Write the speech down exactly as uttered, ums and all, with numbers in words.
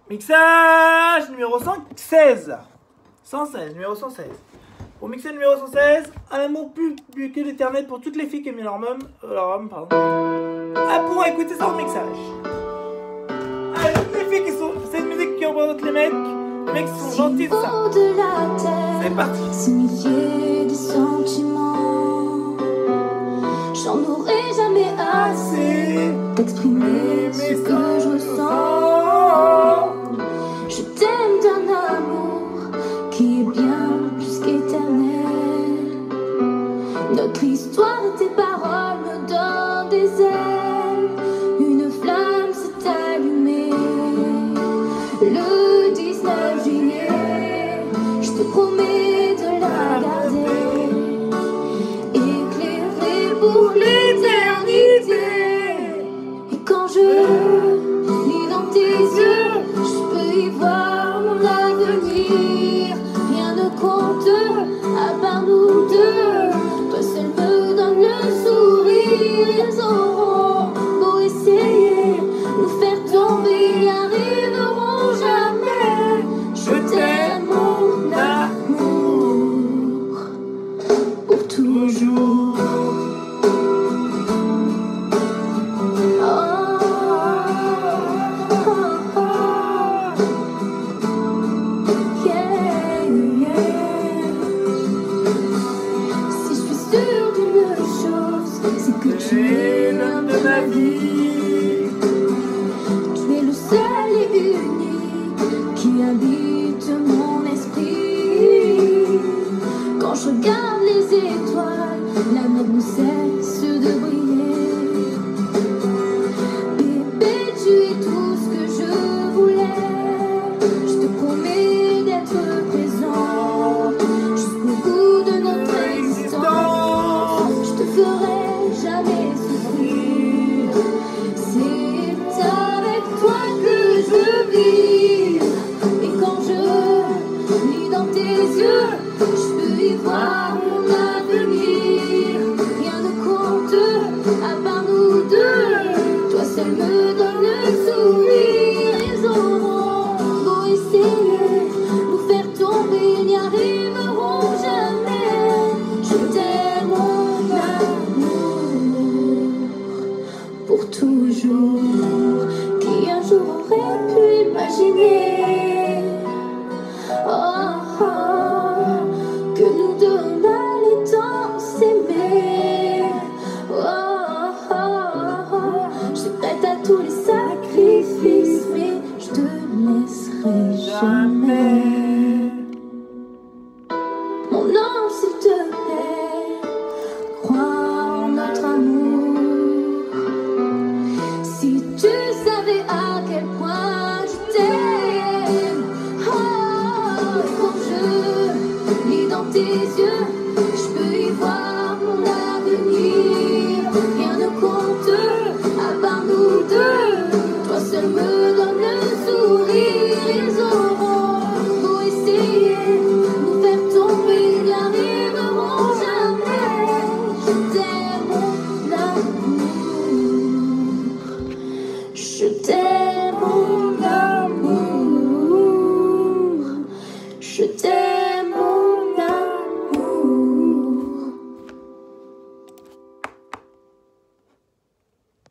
Mixage numéro cent seize. cent seize, numéro cent seize. Pour mixer le numéro cent seize, un amour plus, plus que l'éternel pour toutes les filles qui aiment leur homme. Euh, leur homme, pardon. Ah, pour écouter ça en mixage. Allez, les filles qui sont. C'est une musique qui représente les mecs. Les mecs qui sont gentils, tout ça. C'est parti. Signifier des sentiments. J'en aurai jamais assez d'exprimer ce que je ressens. Je t'aime d'un amour qui est bien plus qu'éternel. Notre histoire et tes paroles me donnent des ailes. Une flamme s'est allumée le dix-neuf juillet. Je te promets de la garder, éclairée pour l'éternité. Et quand je lis dans tes yeux, je peux y voir mon avenir. Rien ne compte à part nous deux. Toi seul me donne le sourire. Ils auront beau essayer, nous faire tomber, ils n'y arriveront jamais. Je t'aime mon amour pour toujours. C'est que tu es l'homme de ma vie. Tu es le seul et unique qui habite mon esprit. Quand je regarde les étoiles, l'amour ne cesse de briller. Bébé, tu es tout ce que je voulais. Je te promets d'être présent jusqu'au bout de notre existence. Je te ferai jamais souffrir. C'est avec toi que je vis. Et quand je lis dans tes yeux, je peux y voir mon avenir. Rien ne compte à part nous deux. Toi seul me donne le sourire. Ils auront beau essayer, nous faire tomber, ils n'y arriveront jamais. Je t'aime mon amour pour toujours. Qui un jour aurait pu imaginer, oh, oh, que nous deux on allait tant s'aimer. Oh, oh, oh, oh. Je suis prête à tous les sacrifices, mais je te laisserai jamais. Mon ange, s'il te plaît, crois en notre amour. Si tu savais à quel point je t'aime, oh, quand je lis dans tes yeux, je peux y voir mon avenir. Rien ne compte à part nous deux. Toi seul me donne le sourire. Ils auront beau essayer, nous faire tomber, ils n'y arriveront jamais. Je t'aime.